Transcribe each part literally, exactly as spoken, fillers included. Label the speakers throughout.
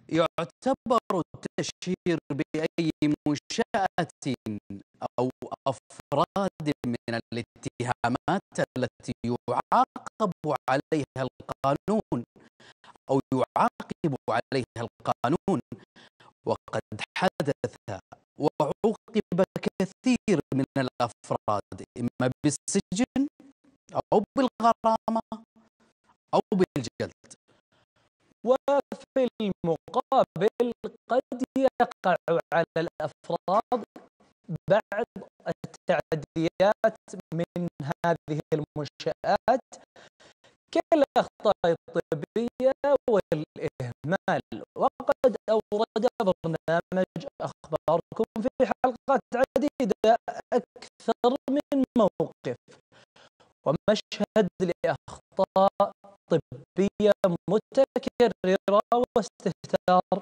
Speaker 1: يعتبر التشهير بأي منشأة أو أفراد من الاتهامات التي يعاقب عليها القانون أو يعاقب عليها القانون، وقد حدث وعوقب كثير من الأفراد إما بالسجن أو بالغرامة أو بالجلد.
Speaker 2: وفي المقابل قد يقع على الأفراد بعض التعديات من هذه المنشآت كالأخطاء الطبية والإهمال. وقد أورد برنامج أخباركم في حلقات عديدة أكثر من موقف ومشهد لأخطاء طبية متكررة واستهتار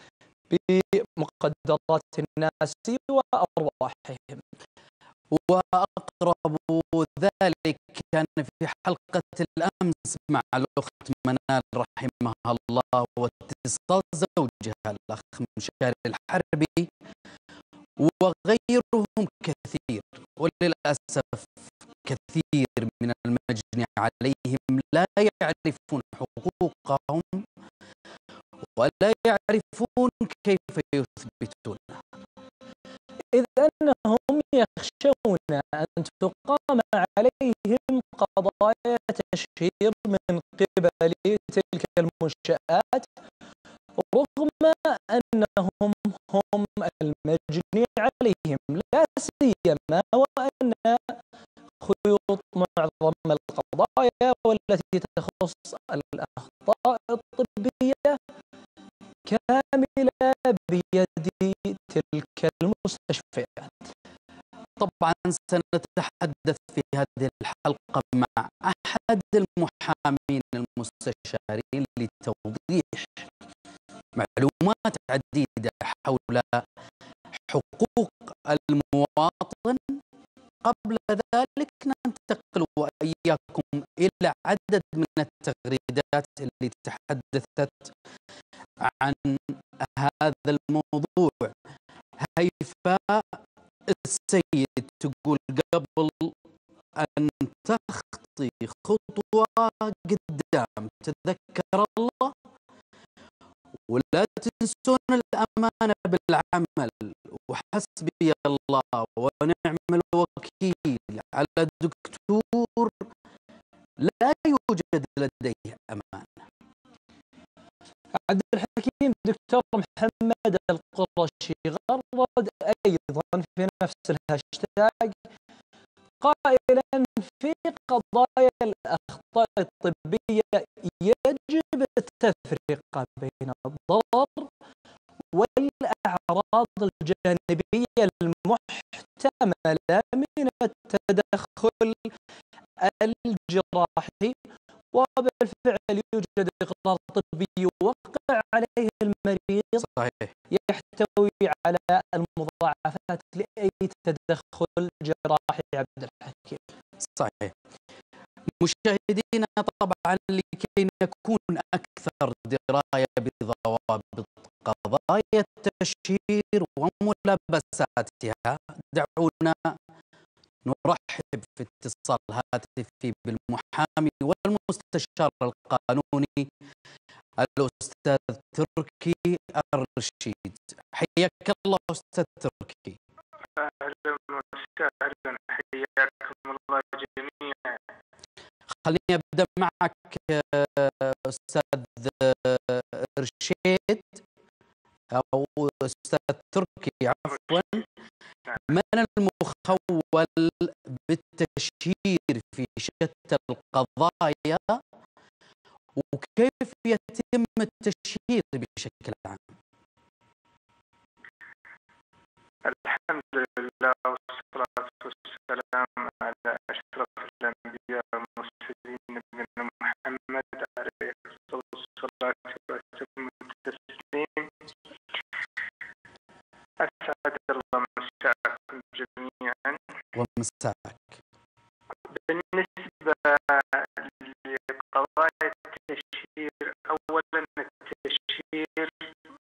Speaker 2: بمقدرات الناس وأرواحهم.
Speaker 1: وأقرب ذلك كان في حلقة الأمس مع الأخت منال رحمها الله واتصال زوجها الأخ مشاري الحربي وغيرهم كثير. وللأسف كثير من المجني عليهم لا يعرفون حقوقهم ولا يعرفون كيف يثبتونها،
Speaker 2: إذ أنهم يخشون أن تقام عليهم قضايا تشهير من قبل تلك المنشآت، رغم أنهم هم المجني عليهم، لا سيما وأن خيوط معظم القضايا والتي تخص الأخطاء الطبية كاملة بيد تلك المستشفيات.
Speaker 1: طبعا سنتحدث في هذه الحلقة مع أحد المحامين المستشارين لتوضيح معلومات عديدة حول حقوق المواطن. قبل ذلك ننتقل وإياكم إلى عدد من التغريدات اللي تحدثت عن هذا الموضوع. هيفاء السيد تقول: قبل أن تخطي خطوة قدام تذكر الله ولا تنسون الأمانة بالعمل، وحسبي الله ونعم الوكيل على دكتور لا يوجد لديه أمانة.
Speaker 2: عبد الحكيم دكتور محمد القرشي غرد أيضا في نفس الهاشتاج قائلا: في قضايا الأخطاء الطبية يجب التفرقة بين الضرر والأعراض الجانبية المحتملة من التدخل الجراحي، وبالفعل يوجد إقرار طبي يوقع عليه المريض
Speaker 1: صحيح.
Speaker 2: يحتوي على المضاعفات لأي تدخل جراحي. عبد الحكيم
Speaker 1: صحيح. مشاهدينا، طبعا لكي نكون أكثر دراية بضوابط قضايا التشهير وملابساتها، دعونا نرحب في اتصال هاتفي بالمحامي والمستشار القانوني الأستاذ تركي الرشيد. حياك الله أستاذ تركي.
Speaker 3: أهلا وسهلا، حياكم الله جميعا.
Speaker 1: خليني أبدأ معك أستاذ رشيد أو أستاذ تركي عفوا. من المخول بالتشهير في شتى القضايا وكيف يتم التشهير بشكل عام؟
Speaker 3: الحمد لله والصلاة والسلام على أشرف الأنبياء والمرسلين نبينا محمد عليه الصلاة وأتم التسليم. أسعد الله مساءكم جميعا.
Speaker 1: ومساك.
Speaker 3: بالنسبة لقضايا التشهير، أولا التشهير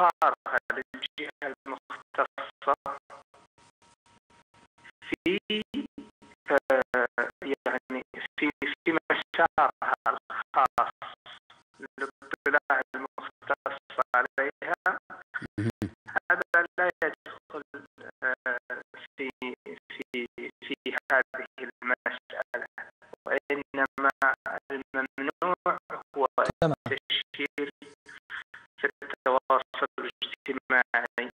Speaker 3: إظهارها للجهة المختصة في آه، يعني في في مسارها الخاص للاطلاع المختص عليها، هذا لا يدخل آه، في في في هذه المسألة، وإنما الممنوع هو
Speaker 2: تمام
Speaker 3: التشهير في التواصل الاجتماعي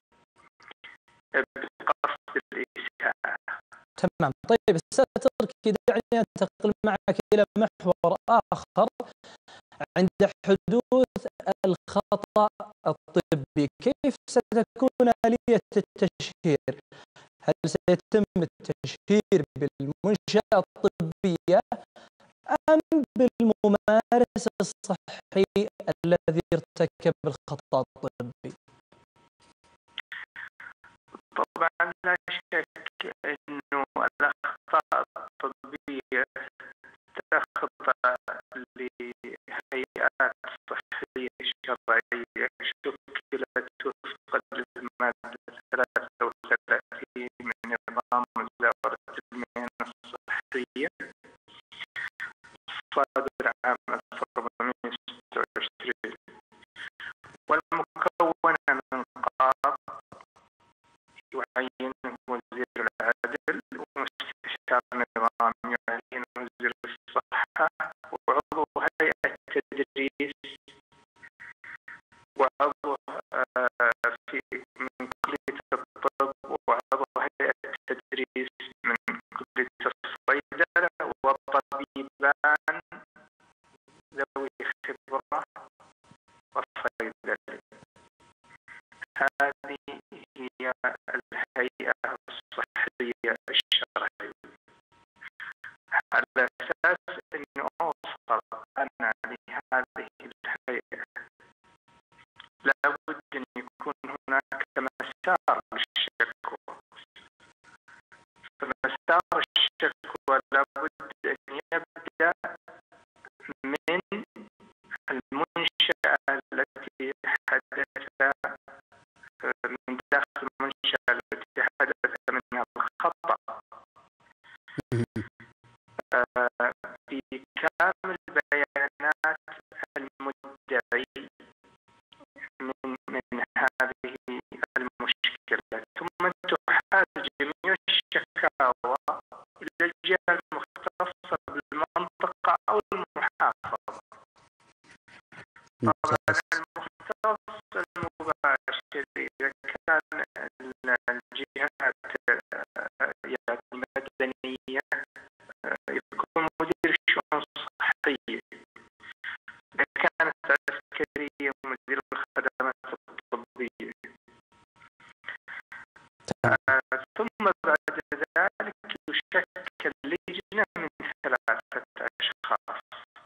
Speaker 3: بقصد الإساءة.
Speaker 2: تمام. طيب أستاذ تركي، دعني أنتقل معك إلى محور آخر. عند حدوث الخطأ الطبي، كيف ستكون آلية التشهير؟ هل سيتم التشهير بالمنشأة الطبية أم بالممارس الصحي الذي ارتكب الخطأ الطبي؟
Speaker 3: طبعا لا شك أنه الأخطاء الطبية تخضع لهيئات صحية شرعية شكلت وفقا للمادة ثلاثة وثلاثين من نظام وزارة المهن الصحية صادر عام ألف وأربعمائة وستة وعشرين، والمكونة من قاض يعينه وزير العدل، ومستشار نظام يعين وزير الصحة، وعضو هيئة التدريس، وعضو آه، في من كلية الطب، وعضو هيئة التدريس من كلية الصيدلة، وطبيبان ذوي خبرة وصيدلة. هذه هي الهيئة الصحية الشرعية. على أساس أنه أوصل أنا لهذه الهيئة لابد أن يكون هناك مسار للشكوى، فمسار الشكوى لابد أن يبدأ من المنشأة التي حدث من داخل المنشأة التي حدث منها الخطأ في كامل بيانات المدعي من من هذه المشكلة، ثم تحال جميع الشكاوى إلى الجهة المختصة بالمنطقة أو المحافظة. طبعا المختص المباشر إذا كان الجهات يعني المدنية يكون مدير الشؤون الصحية، إذا كانت عسكرية مدير الخدمات الطبية. آه، ثم بعد ذلك يشكل لجنة من ثلاثة أشخاص.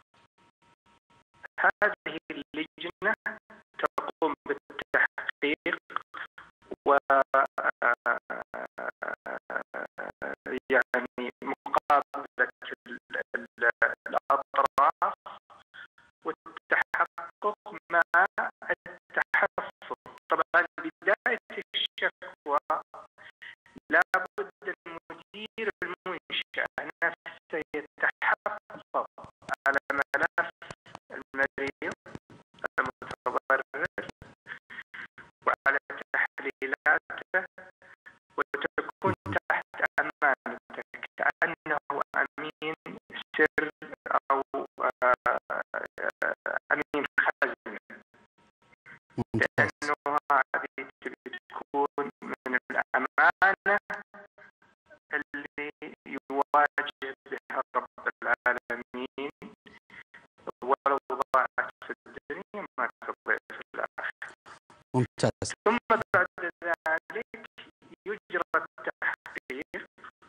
Speaker 3: هذه اللجنة تقوم بالتحقيق و يعني مقابلة الأطراف والتحقق مع التحفظ. طبعا بداية الشكوى لابد المدير المنشأة نفسه يتحفظ على ملف المريض المتضرر وعلى تحليلاته، وتكون تحت أمانتك كأنه أمين سر أو أمين خزنة، لأنه هذه تكون من الأمانة اللي يواجه بها رب العالمين، ولو ضاعت في الدنيا ما تضيع في الآخرة.
Speaker 1: ممتاز.
Speaker 3: ثم بعد ذلك يجرى التحقيق،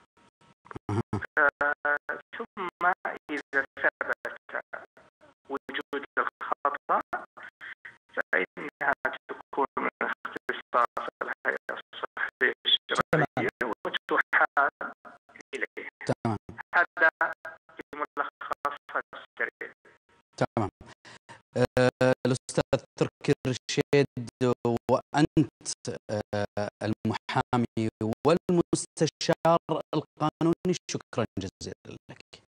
Speaker 3: آه، ثم إذا ثبت وجود الخطأ فإنها تكون من اختصاص الهيئة الصحية الشرعية وتحال إليه.
Speaker 1: تمام.
Speaker 3: هذا بملخص السريع.
Speaker 1: تمام. آه، الأستاذ تركي الرشيد أنت المحامي والمستشار القانوني، شكرا جزيلا لك.